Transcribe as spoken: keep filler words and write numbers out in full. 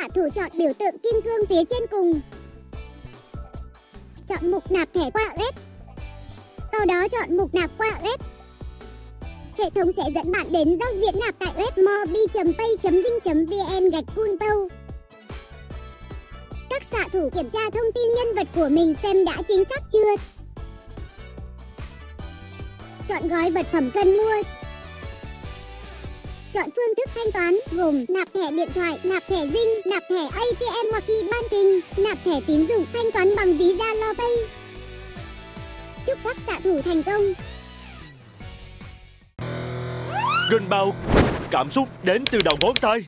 xạ thủ chọn biểu tượng kim cương phía trên cùng. Chọn mục nạp thẻ qua u ét. Sau đó chọn mục nạp qua u ét. Hệ thống sẽ dẫn bạn đến giao diện nạp tại webmobi chấm pay chấm dinh chấm vn gạch punpau. Các xạ thủ kiểm tra thông tin nhân vật của mình xem đã chính xác chưa. Chọn gói vật phẩm cần mua. Chọn phương thức thanh toán gồm nạp thẻ điện thoại, nạp thẻ Zing, nạp thẻ a tê em hoặc e-banking, nạp thẻ tín dụng, thanh toán bằng Visa LoPay. Chúc các xạ thủ thành công. Gunpowder, cảm xúc đến từ đầu ngón tay.